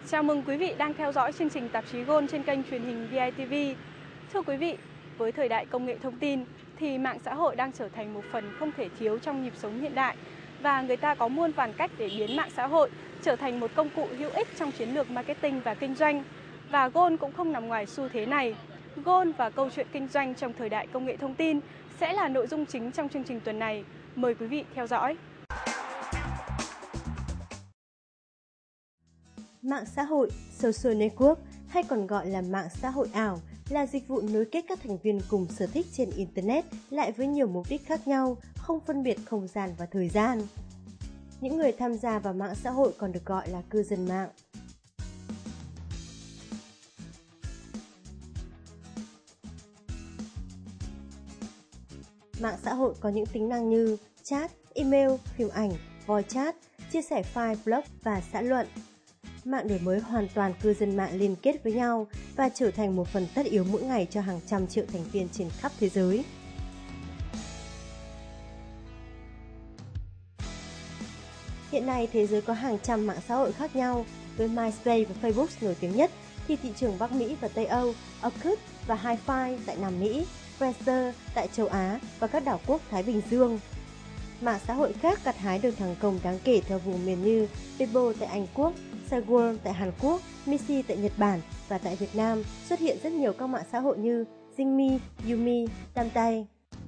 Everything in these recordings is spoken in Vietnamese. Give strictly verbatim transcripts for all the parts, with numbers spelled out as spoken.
Chào mừng quý vị đang theo dõi chương trình tạp chí Gold trên kênh truyền hình vê i tê vê. Thưa quý vị, với thời đại công nghệ thông tin thì mạng xã hội đang trở thành một phần không thể thiếu trong nhịp sống hiện đại và người ta có muôn vàn cách để biến mạng xã hội trở thành một công cụ hữu ích trong chiến lược marketing và kinh doanh. Và Gold cũng không nằm ngoài xu thế này. Gold và câu chuyện kinh doanh trong thời đại công nghệ thông tin sẽ là nội dung chính trong chương trình tuần này. Mời quý vị theo dõi. Mạng xã hội, social network hay còn gọi là mạng xã hội ảo là dịch vụ nối kết các thành viên cùng sở thích trên Internet lại với nhiều mục đích khác nhau, không phân biệt không gian và thời gian. Những người tham gia vào mạng xã hội còn được gọi là cư dân mạng. Mạng xã hội có những tính năng như chat, email, phim ảnh, voice chat, chia sẻ file, blog và xã luận. Mạng đổi mới hoàn toàn cư dân mạng liên kết với nhau và trở thành một phần tất yếu mỗi ngày cho hàng trăm triệu thành viên trên khắp thế giới. Hiện nay, thế giới có hàng trăm mạng xã hội khác nhau, với MySpace và Facebook nổi tiếng nhất, thì thị trường Bắc Mỹ và Tây Âu, Orkut và Hi-Fi tại Nam Mỹ, Friendster tại châu Á và các đảo quốc Thái Bình Dương. Mạng xã hội khác gặt hái được thành công đáng kể theo vùng miền như Weibo tại Anh Quốc, Siteground tại Hàn Quốc, Mixi tại Nhật Bản và tại Việt Nam xuất hiện rất nhiều các mạng xã hội như Zingme, Yumi, Tamtay.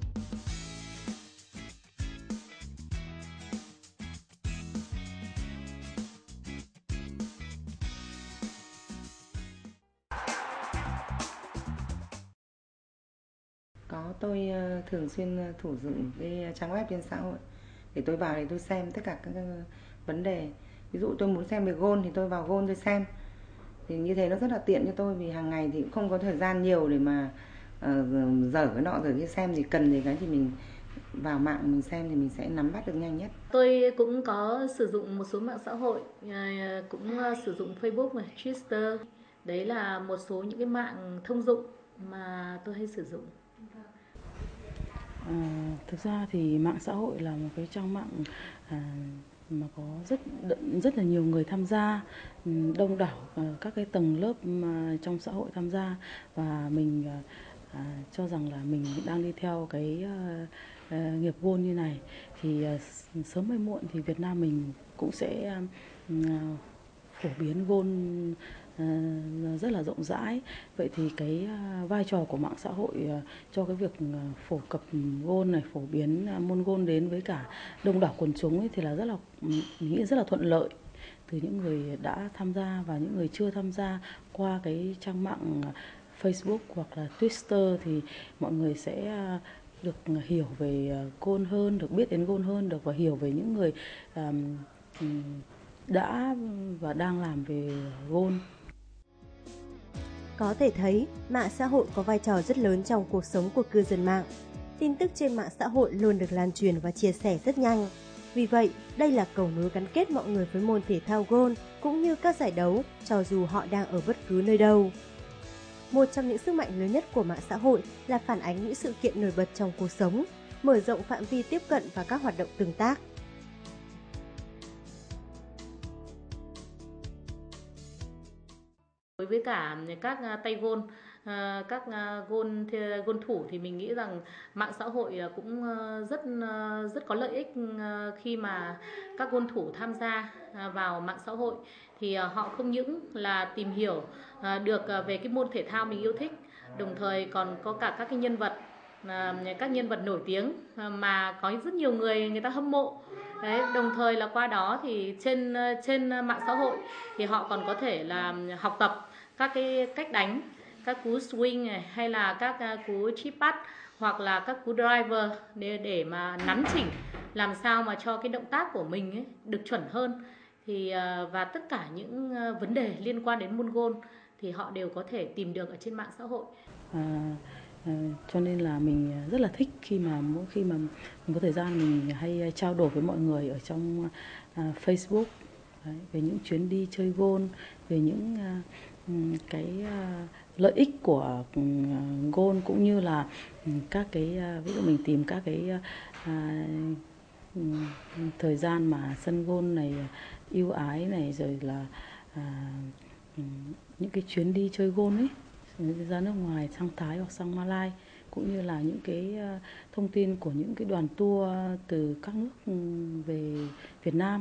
Có, tôi uh, thường xuyên uh, thủ dụng cái trang web trên xã hội để tôi vào để tôi xem tất cả các uh, vấn đề. Ví dụ tôi muốn xem về Gold thì tôi vào Gold tôi xem. Thì như thế nó rất là tiện cho tôi vì hàng ngày thì cũng không có thời gian nhiều để mà uh, dở cái nọ dở cái xem, thì cần thì cái thì mình vào mạng mình xem thì mình sẽ nắm bắt được nhanh nhất. Tôi cũng có sử dụng một số mạng xã hội, cũng sử dụng Facebook và Twitter. Đấy là một số những cái mạng thông dụng mà tôi hay sử dụng. À, thực ra thì mạng xã hội là một cái trang mạng à, mà có rất rất là nhiều người tham gia, đông đảo các cái tầng lớp trong xã hội tham gia, và mình à, cho rằng là mình đang đi theo cái à, à, nghiệp Gold như này thì à, sớm hay muộn thì Việt Nam mình cũng sẽ à, phổ biến Gold uh, rất là rộng rãi. Vậy thì cái uh, vai trò của mạng xã hội uh, cho cái việc uh, phổ cập Gold này, phổ biến uh, môn Gold đến với cả đông đảo quần chúng ấy, thì là rất là mình nghĩ rất là thuận lợi, từ những người đã tham gia và những người chưa tham gia qua cái trang mạng uh, Facebook hoặc là Twitter, thì mọi người sẽ uh, được hiểu về uh, Gold hơn, được biết đến Gold hơn, được và hiểu về những người um, um, đã và đang làm về Gold. Có thể thấy, mạng xã hội có vai trò rất lớn trong cuộc sống của cư dân mạng. Tin tức trên mạng xã hội luôn được lan truyền và chia sẻ rất nhanh. Vì vậy, đây là cầu nối gắn kết mọi người với môn thể thao Gold cũng như các giải đấu, cho dù họ đang ở bất cứ nơi đâu. Một trong những sức mạnh lớn nhất của mạng xã hội là phản ánh những sự kiện nổi bật trong cuộc sống, mở rộng phạm vi tiếp cận và các hoạt động tương tác. Đối với cả các tay Gold, các Gold Gold thủ thì mình nghĩ rằng mạng xã hội cũng rất rất có lợi ích khi mà các Gold thủ tham gia vào mạng xã hội, thì họ không những là tìm hiểu được về cái môn thể thao mình yêu thích, đồng thời còn có cả các cái nhân vật các nhân vật nổi tiếng mà có rất nhiều người người ta hâm mộ. Đấy, đồng thời là qua đó thì trên trên mạng xã hội thì họ còn có thể là học tập các cái cách đánh, các cú swing này, hay là các cú chip putt hoặc là các cú driver để để mà nắn chỉnh làm sao mà cho cái động tác của mình ấy được chuẩn hơn. Thì và tất cả những vấn đề liên quan đến môn Gold thì họ đều có thể tìm được ở trên mạng xã hội. À, à, cho nên là mình rất là thích khi mà mỗi khi mà mình có thời gian mình hay trao đổi với mọi người ở trong à, Facebook. Đấy, về những chuyến đi chơi Gold, về những uh, cái uh, lợi ích của uh, Gold, cũng như là um, các cái uh, ví dụ mình tìm các cái uh, uh, thời gian mà sân Gold này ưu ái này, rồi là à, những cái chuyến đi chơi golf ấy, ra nước ngoài, sang Thái hoặc sang Malai, cũng như là những cái thông tin của những cái đoàn tour từ các nước về Việt Nam.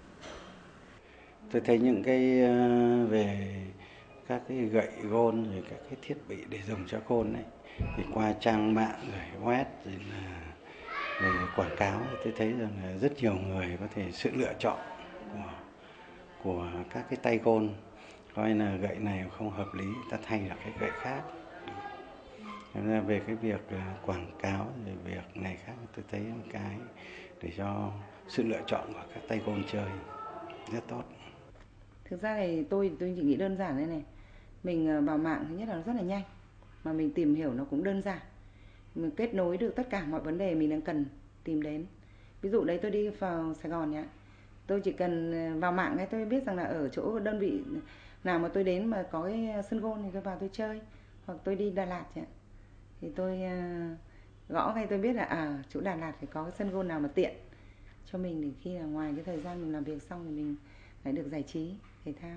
Tôi thấy những cái về các cái gậy golf rồi các cái thiết bị để dùng cho golf này thì qua trang mạng rồi web rồi là về quảng cáo, tôi thấy rằng là rất nhiều người có thể sự lựa chọn của của các cái tay golf, coi là gậy này không hợp lý ta thay là cái gậy khác. Nên là về cái việc quảng cáo về việc này khác, tôi thấy một cái để cho sự lựa chọn của các tay golf chơi rất tốt. Thực ra thì tôi tôi chỉ nghĩ đơn giản đây này, mình vào mạng thứ nhất là nó rất là nhanh, mà mình tìm hiểu nó cũng đơn giản, mình kết nối được tất cả mọi vấn đề mình đang cần tìm đến. Ví dụ đấy tôi đi vào Sài Gòn nhá, tôi chỉ cần vào mạng ấy tôi biết rằng là ở chỗ đơn vị nào mà tôi đến mà có cái sân golf thì tôi vào tôi chơi, hoặc tôi đi Đà Lạt nhá, thì tôi gõ ngay tôi biết là à chỗ Đà Lạt phải có cái sân golf nào mà tiện cho mình, để khi là ngoài cái thời gian mình làm việc xong thì mình lại được giải trí thể thao.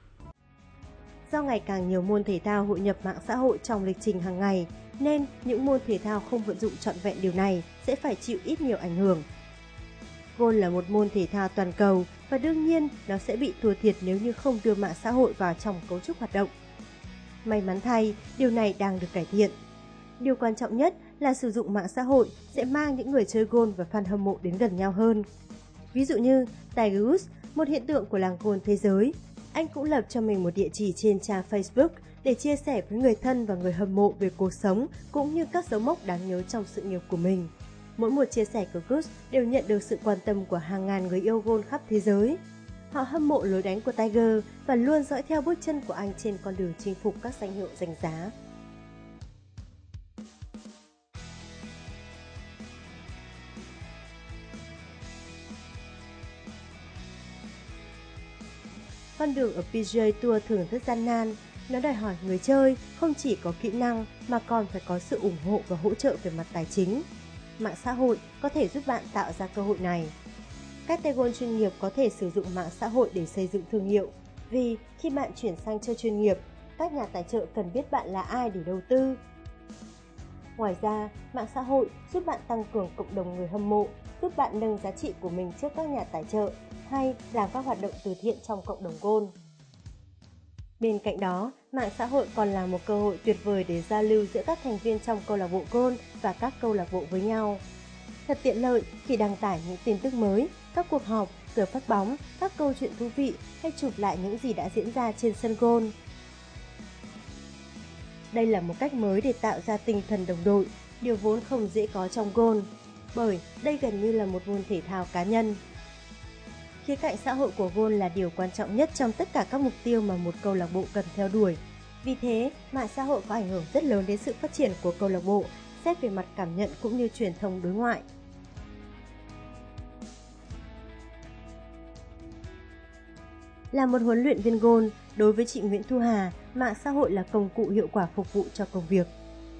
Do ngày càng nhiều môn thể thao hội nhập mạng xã hội trong lịch trình hàng ngày, nên những môn thể thao không vận dụng trọn vẹn điều này sẽ phải chịu ít nhiều ảnh hưởng. Golf là một môn thể thao toàn cầu và đương nhiên nó sẽ bị thua thiệt nếu như không đưa mạng xã hội vào trong cấu trúc hoạt động. May mắn thay, điều này đang được cải thiện. Điều quan trọng nhất là sử dụng mạng xã hội sẽ mang những người chơi golf và fan hâm mộ đến gần nhau hơn. Ví dụ như Tiger Woods, một hiện tượng của làng golf thế giới, anh cũng lập cho mình một địa chỉ trên trang Facebook để chia sẻ với người thân và người hâm mộ về cuộc sống cũng như các dấu mốc đáng nhớ trong sự nghiệp của mình. Mỗi một chia sẻ của Woods đều nhận được sự quan tâm của hàng ngàn người yêu golf khắp thế giới. Họ hâm mộ lối đánh của Tiger và luôn dõi theo bước chân của anh trên con đường chinh phục các danh hiệu danh giá. Con đường ở pê giê a Tour thường rất gian nan, nó đòi hỏi người chơi không chỉ có kỹ năng mà còn phải có sự ủng hộ và hỗ trợ về mặt tài chính. Mạng xã hội có thể giúp bạn tạo ra cơ hội này. Các tay golf chuyên nghiệp có thể sử dụng mạng xã hội để xây dựng thương hiệu, vì khi bạn chuyển sang chơi chuyên nghiệp, các nhà tài trợ cần biết bạn là ai để đầu tư. Ngoài ra, mạng xã hội giúp bạn tăng cường cộng đồng người hâm mộ, giúp bạn nâng giá trị của mình trước các nhà tài trợ hay làm các hoạt động từ thiện trong cộng đồng golf. Bên cạnh đó, mạng xã hội còn là một cơ hội tuyệt vời để giao lưu giữa các thành viên trong câu lạc bộ golf và các câu lạc bộ với nhau. Thật tiện lợi khi đăng tải những tin tức mới, các cuộc họp, giờ phát bóng, các câu chuyện thú vị hay chụp lại những gì đã diễn ra trên sân golf. Đây là một cách mới để tạo ra tinh thần đồng đội, điều vốn không dễ có trong golf, bởi đây gần như là một môn thể thao cá nhân. Khía cạnh xã hội của golf là điều quan trọng nhất trong tất cả các mục tiêu mà một câu lạc bộ cần theo đuổi. Vì thế, mạng xã hội có ảnh hưởng rất lớn đến sự phát triển của câu lạc bộ, xét về mặt cảm nhận cũng như truyền thông đối ngoại. Là một huấn luyện viên golf, đối với chị Nguyễn Thu Hà, mạng xã hội là công cụ hiệu quả phục vụ cho công việc.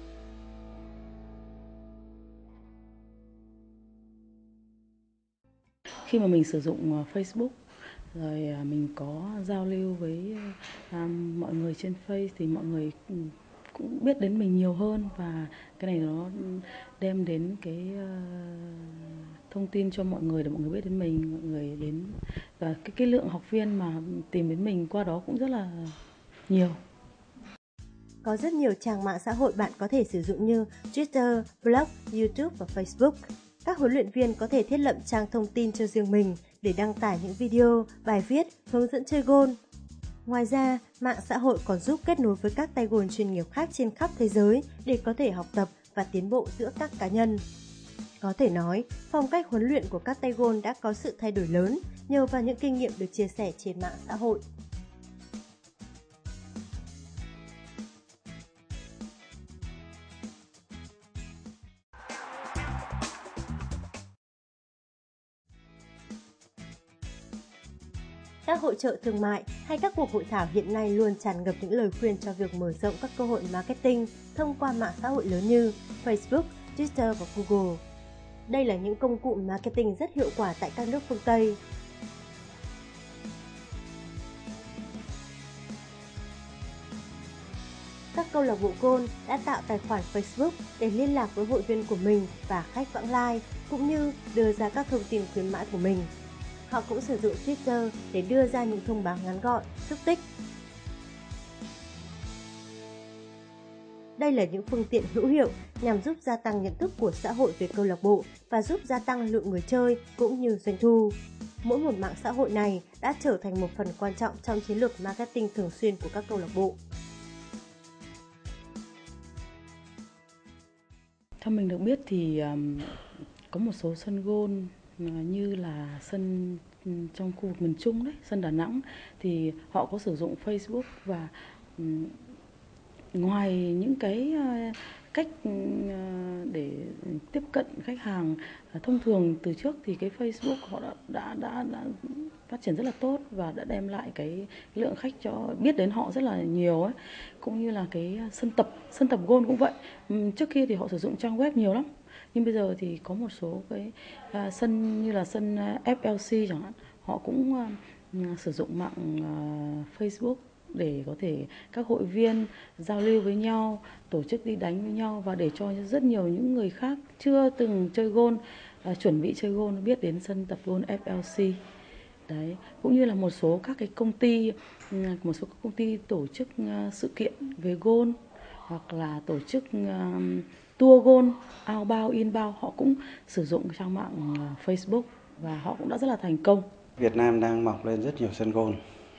Khi mà mình sử dụng Facebook, rồi mình có giao lưu với à, mọi người trên Face thì mọi người cũng biết đến mình nhiều hơn, và cái này nó đem đến cái uh, thông tin cho mọi người để mọi người biết đến mình, mọi người đến, và cái cái lượng học viên mà tìm đến mình qua đó cũng rất là nhiều. Có rất nhiều trang mạng xã hội bạn có thể sử dụng như Twitter, blog, YouTube và Facebook. Các huấn luyện viên có thể thiết lập trang thông tin cho riêng mình để đăng tải những video, bài viết, hướng dẫn chơi golf. Ngoài ra, mạng xã hội còn giúp kết nối với các tay golf chuyên nghiệp khác trên khắp thế giới để có thể học tập và tiến bộ giữa các cá nhân. Có thể nói, phong cách huấn luyện của các tay golf đã có sự thay đổi lớn nhờ vào những kinh nghiệm được chia sẻ trên mạng xã hội. Các hội chợ thương mại hay các cuộc hội thảo hiện nay luôn tràn ngập những lời khuyên cho việc mở rộng các cơ hội marketing thông qua mạng xã hội lớn như Facebook, Twitter và Google. Đây là những công cụ marketing rất hiệu quả tại các nước phương Tây. câu lạc bộ Gold đã tạo tài khoản Facebook để liên lạc với hội viên của mình và khách vãng lai, cũng như đưa ra các thông tin khuyến mãi của mình. Họ cũng sử dụng Twitter để đưa ra những thông báo ngắn gọn, xúc tích. Đây là những phương tiện hữu hiệu nhằm giúp gia tăng nhận thức của xã hội về câu lạc bộ và giúp gia tăng lượng người chơi cũng như doanh thu. Mỗi một mạng xã hội này đã trở thành một phần quan trọng trong chiến lược marketing thường xuyên của các câu lạc bộ. Theo mình được biết thì um, có một số sân golf uh, như là sân um, trong khu vực miền Trung đấy, sân Đà Nẵng thì họ có sử dụng Facebook và um, ngoài những cái uh, cách uh, để tiếp cận khách hàng uh, thông thường từ trước thì cái Facebook họ đã đã đã, đã phát triển rất là tốt và đã đem lại cái lượng khách cho biết đến họ rất là nhiều ấy, cũng như là cái sân tập sân tập golf cũng vậy. Trước kia thì họ sử dụng trang web nhiều lắm, nhưng bây giờ thì có một số cái uh, sân như là sân ép lờ xê chẳng hạn, họ cũng uh, sử dụng mạng uh, Facebook để có thể các hội viên giao lưu với nhau, tổ chức đi đánh với nhau và để cho rất nhiều những người khác chưa từng chơi golf, uh, chuẩn bị chơi golf biết đến sân tập golf ép lờ xê. Đấy, cũng như là một số các cái công ty, một số các công ty tổ chức uh, sự kiện về golf hoặc là tổ chức uh, tour golf outbound inbound, họ cũng sử dụng trang mạng uh, Facebook và họ cũng đã rất là thành công. Việt Nam đang mọc lên rất nhiều sân golf.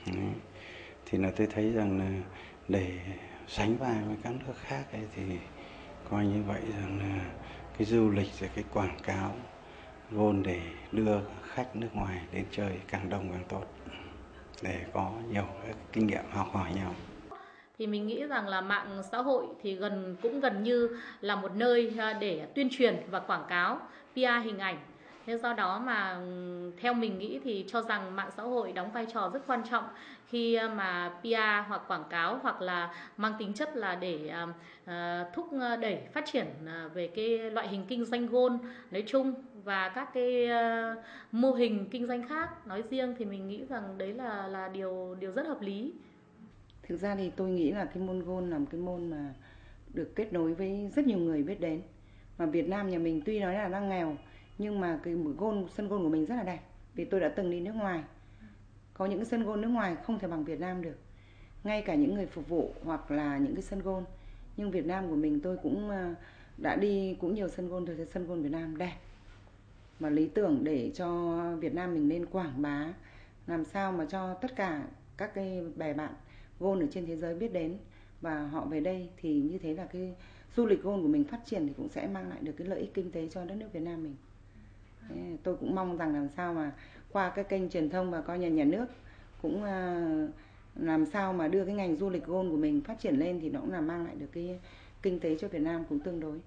Thì là tôi thấy rằng là để sánh vai với các nước khác ấy, thì coi như vậy rằng là cái du lịch rồi cái quảng cáo golf để đưa khách nước ngoài đến chơi càng đông càng tốt, để có nhiều kinh nghiệm học hỏi nhau. Thì mình nghĩ rằng là mạng xã hội thì gần cũng gần như là một nơi để tuyên truyền và quảng cáo, pê e hình ảnh. Nên do đó mà theo mình nghĩ thì cho rằng mạng xã hội đóng vai trò rất quan trọng khi mà pê e hoặc quảng cáo hoặc là mang tính chất là để uh, thúc đẩy phát triển về cái loại hình kinh doanh golf nói chung và các cái uh, mô hình kinh doanh khác nói riêng, thì mình nghĩ rằng đấy là là điều điều rất hợp lý. Thực ra thì tôi nghĩ là cái môn golf là một cái môn mà được kết nối với rất nhiều người biết đến. Mà Việt Nam nhà mình tuy nói là đang nghèo, nhưng mà cái golf, sân golf của mình rất là đẹp. Vì tôi đã từng đi nước ngoài, có những cái sân golf nước ngoài không thể bằng Việt Nam được, ngay cả những người phục vụ hoặc là những cái sân golf. Nhưng Việt Nam của mình tôi cũng đã đi cũng nhiều sân golf, tôi thấy sân golf Việt Nam đẹp mà lý tưởng để cho Việt Nam mình nên quảng bá, làm sao mà cho tất cả các cái bè bạn golf ở trên thế giới biết đến và họ về đây, thì như thế là cái du lịch golf của mình phát triển thì cũng sẽ mang lại được cái lợi ích kinh tế cho đất nước Việt Nam mình. Thế tôi cũng mong rằng làm sao mà qua cái kênh truyền thông và coi nhà nhà nước cũng làm sao mà đưa cái ngành du lịch golf của mình phát triển lên thì nó cũng là mang lại được cái kinh tế cho Việt Nam cũng tương đối.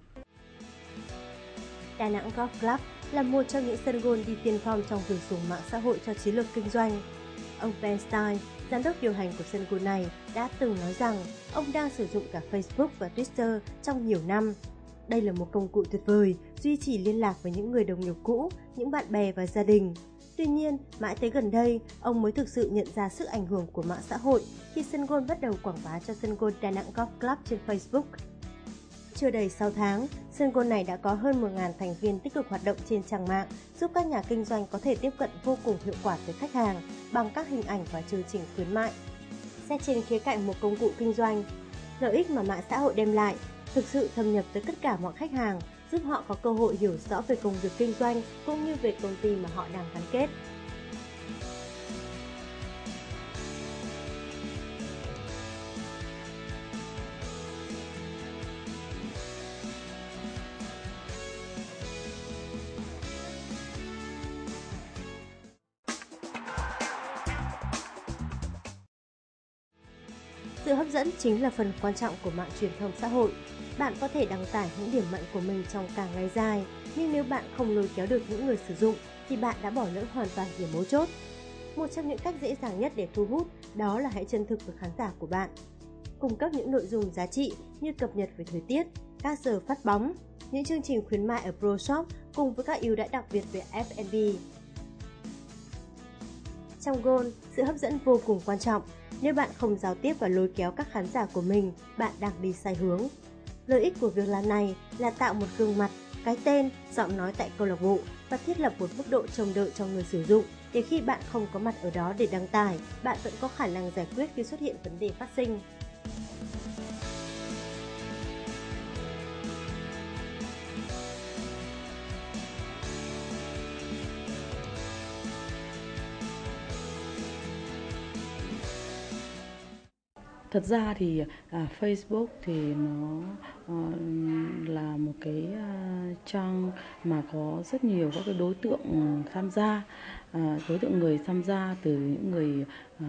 Đà Nẵng Golf Club là một trong những sân golf đi tiên phong trong việc dùng mạng xã hội cho chiến lược kinh doanh. Ông Ben Stein, giám đốc điều hành của sân golf này, đã từng nói rằng ông đang sử dụng cả Facebook và Twitter trong nhiều năm. Đây là một công cụ tuyệt vời, duy trì liên lạc với những người đồng nghiệp cũ, những bạn bè và gia đình. Tuy nhiên, mãi tới gần đây, ông mới thực sự nhận ra sức ảnh hưởng của mạng xã hội khi sân golf bắt đầu quảng bá cho sân golf Đà Nẵng Golf Club trên Facebook. Chưa đầy sáu tháng, sân golf này đã có hơn một nghìn thành viên tích cực hoạt động trên trang mạng, giúp các nhà kinh doanh có thể tiếp cận vô cùng hiệu quả tới khách hàng bằng các hình ảnh và chương trình khuyến mại. Xét trên khía cạnh một công cụ kinh doanh, lợi ích mà mạng xã hội đem lại thực sự thâm nhập tới tất cả mọi khách hàng, giúp họ có cơ hội hiểu rõ về công việc kinh doanh cũng như về công ty mà họ đang gắn kết. Sự hấp dẫn chính là phần quan trọng của mạng truyền thông xã hội. Bạn có thể đăng tải những điểm mạnh của mình trong cả ngày dài, nhưng nếu bạn không lôi kéo được những người sử dụng, thì bạn đã bỏ lỡ hoàn toàn điểm mấu chốt. Một trong những cách dễ dàng nhất để thu hút đó là hãy chân thực với khán giả của bạn. Cung cấp những nội dung giá trị như cập nhật về thời tiết, các giờ phát bóng, những chương trình khuyến mại ở Pro Shop cùng với các ưu đãi đặc biệt về ép and bê. Trong golf, sự hấp dẫn vô cùng quan trọng. Nếu bạn không giao tiếp và lôi kéo các khán giả của mình, bạn đang đi sai hướng. Lợi ích của việc làm này là tạo một gương mặt, cái tên, giọng nói tại câu lạc bộ và thiết lập một mức độ trông đợi cho người sử dụng để khi bạn không có mặt ở đó để đăng tải, bạn vẫn có khả năng giải quyết khi xuất hiện vấn đề phát sinh. Thật ra thì à, Facebook thì nó à, là một cái à, trang mà có rất nhiều các cái đối tượng tham gia, à, đối tượng người tham gia từ những người à,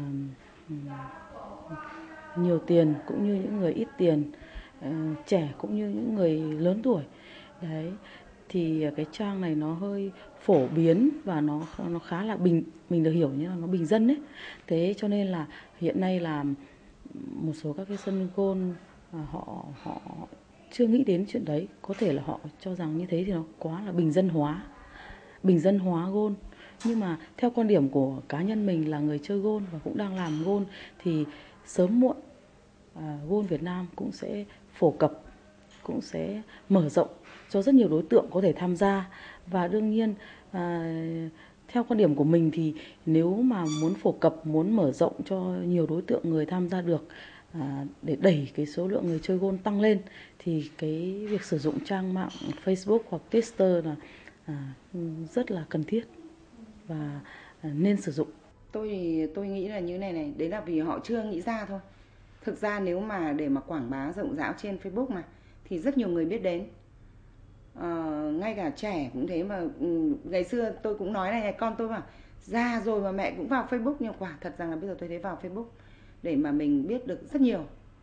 nhiều tiền cũng như những người ít tiền, à, trẻ cũng như những người lớn tuổi. Đấy, thì cái trang này nó hơi phổ biến và nó nó khá là bình, mình được hiểu như là nó bình dân ấy. Thế cho nên là hiện nay là một số các cái sân golf họ họ chưa nghĩ đến chuyện đấy, có thể là họ cho rằng như thế thì nó quá là bình dân hóa, bình dân hóa golf. Nhưng mà theo quan điểm của cá nhân mình là người chơi golf và cũng đang làm golf thì sớm muộn à, golf Việt Nam cũng sẽ phổ cập, cũng sẽ mở rộng cho rất nhiều đối tượng có thể tham gia. Và đương nhiên à, theo quan điểm của mình thì nếu mà muốn phổ cập, muốn mở rộng cho nhiều đối tượng người tham gia được à, để đẩy cái số lượng người chơi golf tăng lên thì cái việc sử dụng trang mạng Facebook hoặc Twitter là à, rất là cần thiết và à, nên sử dụng. Tôi thì tôi nghĩ là như này này, đấy là vì họ chưa nghĩ ra thôi. Thực ra nếu mà để mà quảng bá rộng rãi trên Facebook mà thì rất nhiều người biết đến. À, ngay cả trẻ cũng thế mà. Ừ, ngày xưa tôi cũng nói này, con tôi bảo già rồi mà mẹ cũng vào Facebook, nhưng quả thật rằng là bây giờ tôi thấy vào Facebook để mà mình biết được rất nhiều.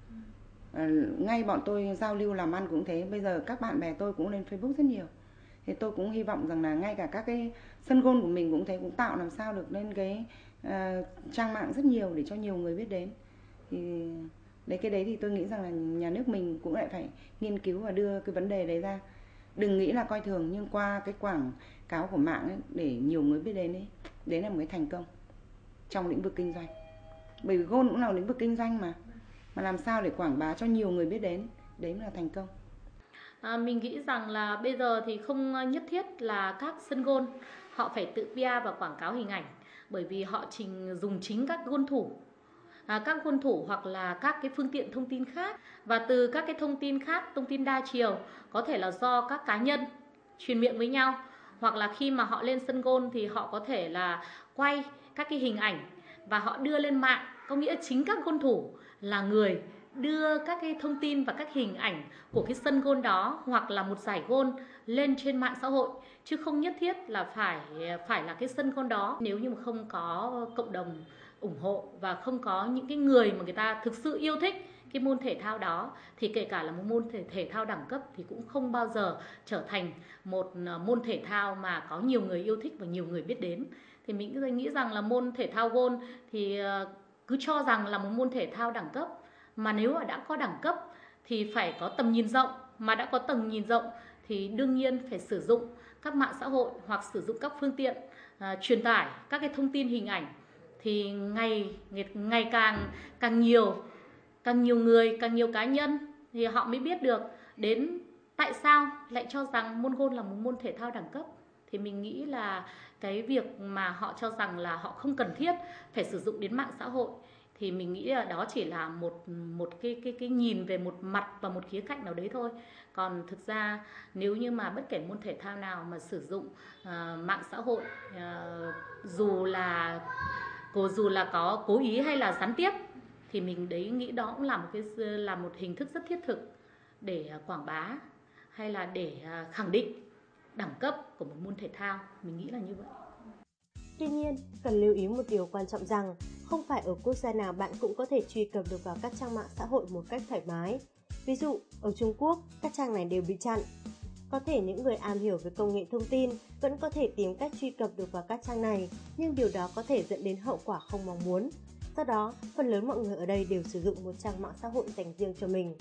À, ngay bọn tôi giao lưu làm ăn cũng thế, bây giờ các bạn bè tôi cũng lên Facebook rất nhiều. Thì tôi cũng hy vọng rằng là ngay cả các cái sân golf của mình cũng thế, cũng tạo làm sao được lên cái uh, trang mạng rất nhiều để cho nhiều người biết đến. Thì đấy, cái đấy thì tôi nghĩ rằng là nhà nước mình cũng lại phải nghiên cứu và đưa cái vấn đề đấy ra. Đừng nghĩ là coi thường, nhưng qua cái quảng cáo của mạng ấy, để nhiều người biết đến ấy, đấy là một cái thành công trong lĩnh vực kinh doanh. Bởi vì golf cũng là một lĩnh vực kinh doanh mà. Mà làm sao để quảng bá cho nhiều người biết đến, đấy là thành công. À, mình nghĩ rằng là bây giờ thì không nhất thiết là các sân golf họ phải tự pê e và quảng cáo hình ảnh, bởi vì họ trình dùng chính các golf thủ, à, các golf thủ hoặc là các cái phương tiện thông tin khác, và từ các cái thông tin khác, thông tin đa chiều, có thể là do các cá nhân truyền miệng với nhau, hoặc là khi mà họ lên sân golf thì họ có thể là quay các cái hình ảnh và họ đưa lên mạng, có nghĩa chính các golf thủ là người đưa các cái thông tin và các hình ảnh của cái sân golf đó hoặc là một giải golf lên trên mạng xã hội, chứ không nhất thiết là phải phải là cái sân golf đó. Nếu như mà không có cộng đồng ủng hộ và không có những cái người mà người ta thực sự yêu thích cái môn thể thao đó, thì kể cả là một môn thể, thể thao đẳng cấp thì cũng không bao giờ trở thành một môn thể thao mà có nhiều người yêu thích và nhiều người biết đến. Thì mình cứ nghĩ rằng là môn thể thao golf thì cứ cho rằng là một môn thể thao đẳng cấp, mà nếu mà đã có đẳng cấp thì phải có tầm nhìn rộng, mà đã có tầm nhìn rộng thì đương nhiên phải sử dụng các mạng xã hội hoặc sử dụng các phương tiện uh, truyền tải các cái thông tin hình ảnh, thì ngày ngày càng càng nhiều càng nhiều người, càng nhiều cá nhân thì họ mới biết được đến tại sao lại cho rằng môn golf là một môn thể thao đẳng cấp. Thì mình nghĩ là cái việc mà họ cho rằng là họ không cần thiết phải sử dụng đến mạng xã hội, thì mình nghĩ là đó chỉ là một một cái cái cái nhìn về một mặt và một khía cạnh nào đấy thôi. Còn thực ra nếu như mà bất kể môn thể thao nào mà sử dụng uh, mạng xã hội, uh, dù là dù là có cố ý hay là gián tiếp, thì mình đấy nghĩ đó cũng là một cái là một hình thức rất thiết thực để quảng bá hay là để khẳng định đẳng cấp của một môn thể thao. Mình nghĩ là như vậy. Tuy nhiên, cần lưu ý một điều quan trọng rằng không phải ở quốc gia nào bạn cũng có thể truy cập được vào các trang mạng xã hội một cách thoải mái. Ví dụ, ở Trung Quốc, các trang này đều bị chặn. Có thể những người am hiểu về công nghệ thông tin vẫn có thể tìm cách truy cập được vào các trang này, nhưng điều đó có thể dẫn đến hậu quả không mong muốn. Do đó, phần lớn mọi người ở đây đều sử dụng một trang mạng xã hội dành riêng cho mình.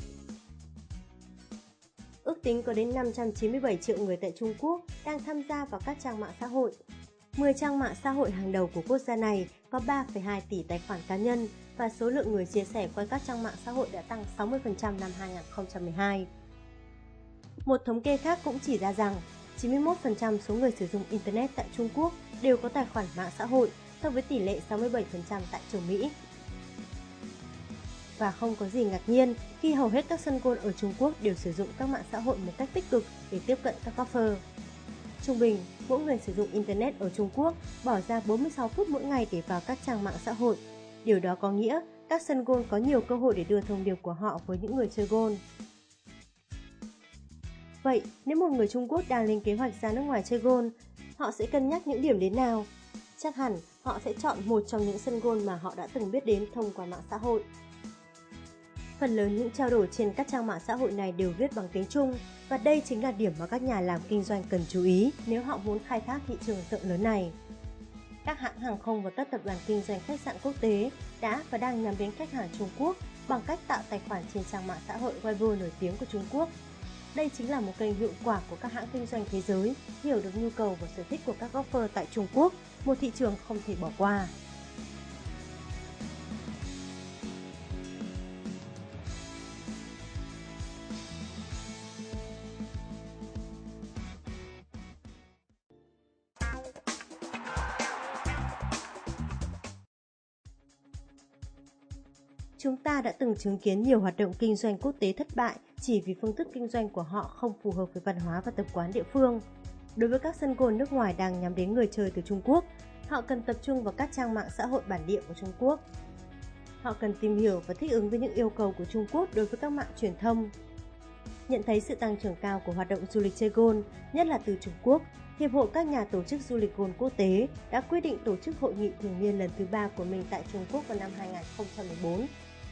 Ước tính có đến năm trăm chín mươi bảy triệu người tại Trung Quốc đang tham gia vào các trang mạng xã hội. mười trang mạng xã hội hàng đầu của quốc gia này có ba phẩy hai tỷ tài khoản cá nhân, và số lượng người chia sẻ qua các trang mạng xã hội đã tăng sáu mươi phần trăm năm hai nghìn không trăm mười hai. Một thống kê khác cũng chỉ ra rằng chín mươi mốt phần trăm số người sử dụng Internet tại Trung Quốc đều có tài khoản mạng xã hội, so với tỷ lệ sáu mươi bảy phần trăm tại châu Mỹ. Và không có gì ngạc nhiên khi hầu hết các sân golf ở Trung Quốc đều sử dụng các mạng xã hội một cách tích cực để tiếp cận các golfer. Trung bình, mỗi người sử dụng Internet ở Trung Quốc bỏ ra bốn mươi sáu phút mỗi ngày để vào các trang mạng xã hội. Điều đó có nghĩa các sân golf có nhiều cơ hội để đưa thông điệp của họ với những người chơi golf. Vậy, nếu một người Trung Quốc đang lên kế hoạch ra nước ngoài chơi golf, họ sẽ cân nhắc những điểm đến nào? Chắc hẳn họ sẽ chọn một trong những sân golf mà họ đã từng biết đến thông qua mạng xã hội. Phần lớn những trao đổi trên các trang mạng xã hội này đều viết bằng tiếng Trung, và đây chính là điểm mà các nhà làm kinh doanh cần chú ý nếu họ muốn khai thác thị trường rộng lớn này. Các hãng hàng không và các tập đoàn kinh doanh khách sạn quốc tế đã và đang nhắm đến khách hàng Trung Quốc bằng cách tạo tài khoản trên trang mạng xã hội Weibo nổi tiếng của Trung Quốc. Đây chính là một kênh hiệu quả của các hãng kinh doanh thế giới hiểu được nhu cầu và sở thích của các golfer tại Trung Quốc, một thị trường không thể bỏ qua. Chúng ta đã từng chứng kiến nhiều hoạt động kinh doanh quốc tế thất bại chỉ vì phương thức kinh doanh của họ không phù hợp với văn hóa và tập quán địa phương. Đối với các sân golf nước ngoài đang nhắm đến người chơi từ Trung Quốc, họ cần tập trung vào các trang mạng xã hội bản địa của Trung Quốc. Họ cần tìm hiểu và thích ứng với những yêu cầu của Trung Quốc đối với các mạng truyền thông. Nhận thấy sự tăng trưởng cao của hoạt động du lịch chơi golf, nhất là từ Trung Quốc, Hiệp hội các nhà tổ chức du lịch golf quốc tế đã quyết định tổ chức hội nghị thường niên lần thứ ba của mình tại Trung Quốc vào năm hai nghìn không trăm mười bốn.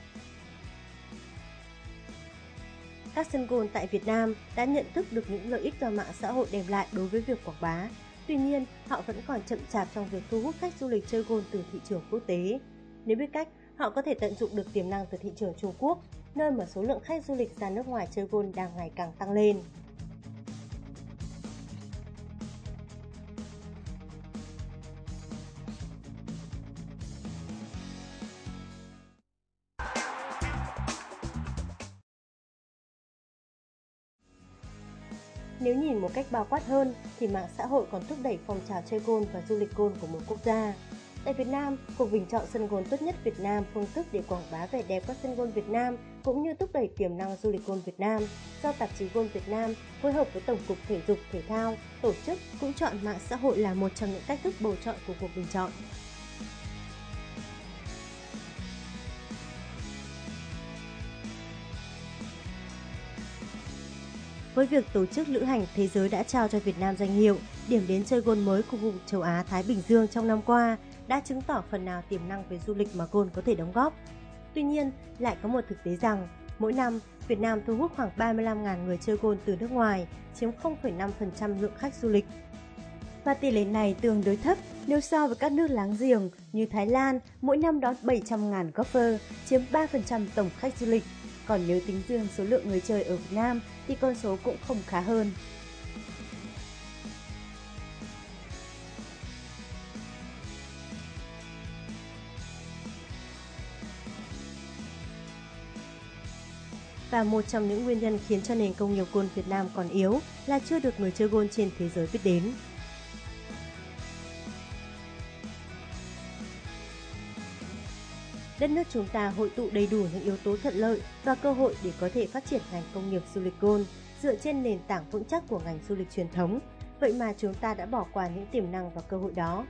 Các sân golf tại Việt Nam đã nhận thức được những lợi ích do mạng xã hội đem lại đối với việc quảng bá. Tuy nhiên, họ vẫn còn chậm chạp trong việc thu hút khách du lịch chơi golf từ thị trường quốc tế. Nếu biết cách, họ có thể tận dụng được tiềm năng từ thị trường Trung Quốc, nơi mà số lượng khách du lịch ra nước ngoài chơi golf đang ngày càng tăng lên. Nếu nhìn một cách bao quát hơn, thì mạng xã hội còn thúc đẩy phong trào chơi golf và du lịch golf của một quốc gia. Tại Việt Nam, cuộc bình chọn sân golf tốt nhất Việt Nam, phương thức để quảng bá vẻ đẹp các sân golf Việt Nam cũng như thúc đẩy tiềm năng du lịch golf Việt Nam, do tạp chí Golf Việt Nam phối hợp với Tổng cục Thể dục Thể thao tổ chức, cũng chọn mạng xã hội là một trong những cách thức bầu chọn của cuộc bình chọn. Với việc tổ chức lữ hành thế giới đã trao cho Việt Nam danh hiệu điểm đến chơi golf mới của khu vực châu Á Thái Bình Dương trong năm qua, đã chứng tỏ phần nào tiềm năng về du lịch mà golf có thể đóng góp. Tuy nhiên, lại có một thực tế rằng, mỗi năm, Việt Nam thu hút khoảng ba mươi lăm nghìn người chơi golf từ nước ngoài, chiếm không phẩy năm phần trăm lượng khách du lịch. Và tỷ lệ này tương đối thấp nếu so với các nước láng giềng như Thái Lan, mỗi năm đón bảy trăm nghìn golfer, chiếm ba phần trăm tổng khách du lịch. Còn nếu tính riêng số lượng người chơi ở Việt Nam thì con số cũng không khá hơn. Và một trong những nguyên nhân khiến cho nền công nghiệp golf Việt Nam còn yếu là chưa được người chơi golf trên thế giới biết đến. Đất nước chúng ta hội tụ đầy đủ những yếu tố thuận lợi và cơ hội để có thể phát triển ngành công nghiệp du lịch golf dựa trên nền tảng vững chắc của ngành du lịch truyền thống. Vậy mà chúng ta đã bỏ qua những tiềm năng và cơ hội đó.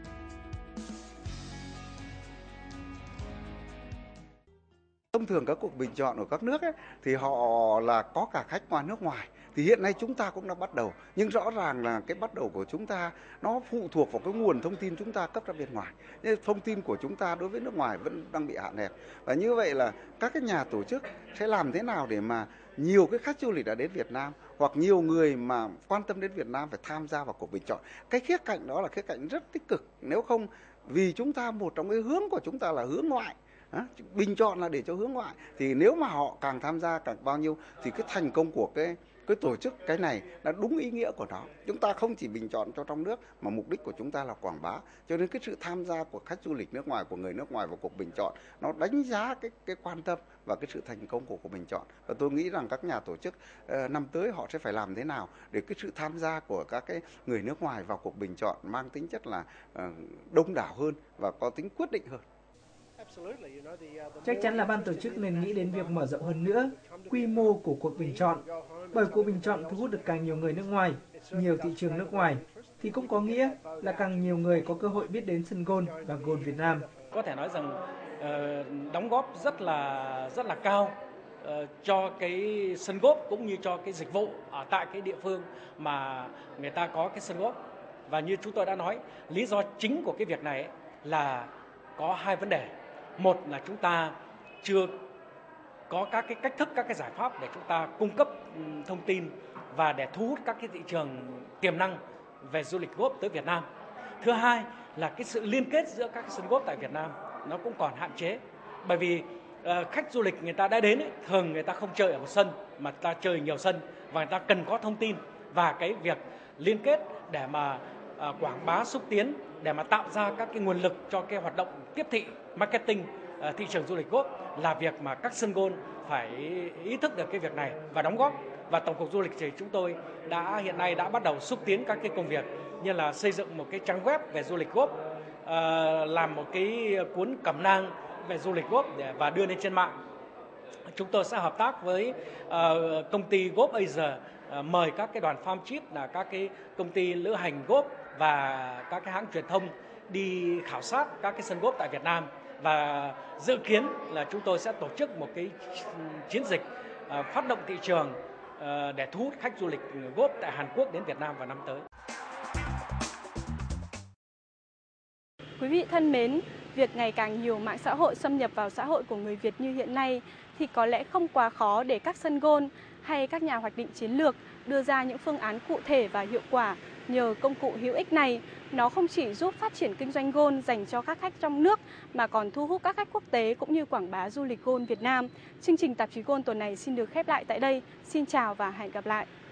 Thông thường các cuộc bình chọn ở các nước ấy, thì họ là có cả khách ngoài nước ngoài. Thì hiện nay chúng ta cũng đã bắt đầu, nhưng rõ ràng là cái bắt đầu của chúng ta nó phụ thuộc vào cái nguồn thông tin chúng ta cấp ra bên ngoài. Nhưng thông tin của chúng ta đối với nước ngoài vẫn đang bị hạn hẹp. Và như vậy là các cái nhà tổ chức sẽ làm thế nào để mà nhiều cái khách du lịch đã đến Việt Nam hoặc nhiều người mà quan tâm đến Việt Nam phải tham gia vào cuộc bình chọn. Cái khía cạnh đó là khía cạnh rất tích cực. Nếu không, vì chúng ta một trong cái hướng của chúng ta là hướng ngoại. À, bình chọn là để cho hướng ngoại, thì nếu mà họ càng tham gia càng bao nhiêu thì cái thành công của cái cái tổ chức cái này là đúng ý nghĩa của nó. Chúng ta không chỉ bình chọn cho trong nước mà mục đích của chúng ta là quảng bá. Cho nên cái sự tham gia của khách du lịch nước ngoài, của người nước ngoài vào cuộc bình chọn, nó đánh giá cái cái quan tâm và cái sự thành công của cuộc bình chọn. Và tôi nghĩ rằng các nhà tổ chức uh, năm tới họ sẽ phải làm thế nào để cái sự tham gia của các cái người nước ngoài vào cuộc bình chọn mang tính chất là uh, đông đảo hơn và có tính quyết định hơn. Chắc chắn là ban tổ chức nên nghĩ đến việc mở rộng hơn nữa quy mô của cuộc bình chọn, bởi cuộc bình chọn thu hút được càng nhiều người nước ngoài, nhiều thị trường nước ngoài, thì cũng có nghĩa là càng nhiều người có cơ hội biết đến sân golf và golf Việt Nam. Có thể nói rằng uh, đóng góp rất là rất là cao uh, cho cái sân golf cũng như cho cái dịch vụ ở tại cái địa phương mà người ta có cái sân golf. Và như chúng tôi đã nói, lý do chính của cái việc này ấy là có hai vấn đề. Một là chúng ta chưa có các cái cách thức, các cái giải pháp để chúng ta cung cấp thông tin và để thu hút các cái thị trường tiềm năng về du lịch golf tới Việt Nam. Thứ hai là cái sự liên kết giữa các cái sân golf tại Việt Nam nó cũng còn hạn chế. Bởi vì uh, khách du lịch người ta đã đến ấy, thường người ta không chơi ở một sân mà ta chơi nhiều sân, và người ta cần có thông tin và cái việc liên kết để mà uh, quảng bá xúc tiến, để mà tạo ra các cái nguồn lực cho cái hoạt động tiếp thị, marketing uh, thị trường du lịch golf là việc mà các sân golf phải ý thức được cái việc này và đóng góp. Và Tổng cục Du lịch thì chúng tôi đã hiện nay đã bắt đầu xúc tiến các cái công việc như là xây dựng một cái trang web về du lịch golf, uh, làm một cái cuốn cẩm nang về du lịch golf để và đưa lên trên mạng. Chúng tôi sẽ hợp tác với uh, công ty Golf Asia, uh, mời các cái đoàn farm trip là các cái công ty lữ hành golf và các cái hãng truyền thông đi khảo sát các cái sân golf tại Việt Nam, và dự kiến là chúng tôi sẽ tổ chức một cái chiến dịch uh, phát động thị trường uh, để thu hút khách du lịch golf tại Hàn Quốc đến Việt Nam vào năm tới. Quý vị thân mến, việc ngày càng nhiều mạng xã hội xâm nhập vào xã hội của người Việt như hiện nay thì có lẽ không quá khó để các sân golf hay các nhà hoạch định chiến lược đưa ra những phương án cụ thể và hiệu quả. Nhờ công cụ hữu ích này, nó không chỉ giúp phát triển kinh doanh golf dành cho các khách trong nước mà còn thu hút các khách quốc tế cũng như quảng bá du lịch golf Việt Nam. Chương trình Tạp chí Golf tuần này xin được khép lại tại đây. Xin chào và hẹn gặp lại.